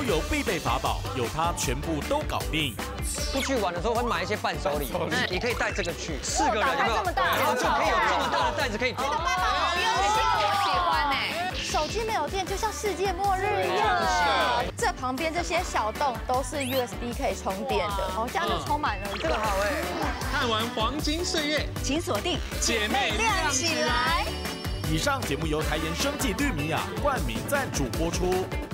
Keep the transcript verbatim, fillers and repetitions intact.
游必备法宝，有它全部都搞定。 出去玩的时候会买一些伴手礼，你可以带这个去，四个人有没有？ 这么大， 然后就可以有这么大的袋子可以装。 这个包包好用，这个我喜欢哎。手机没有电就像世界末日一样。这旁边这些小洞都是 U S B 可以充电的，然后这样就充满了。 这个好哎。 看完黄金岁月， 请锁定姐妹亮起来。 以上节目由台盐生技绿米雅冠名赞助播出。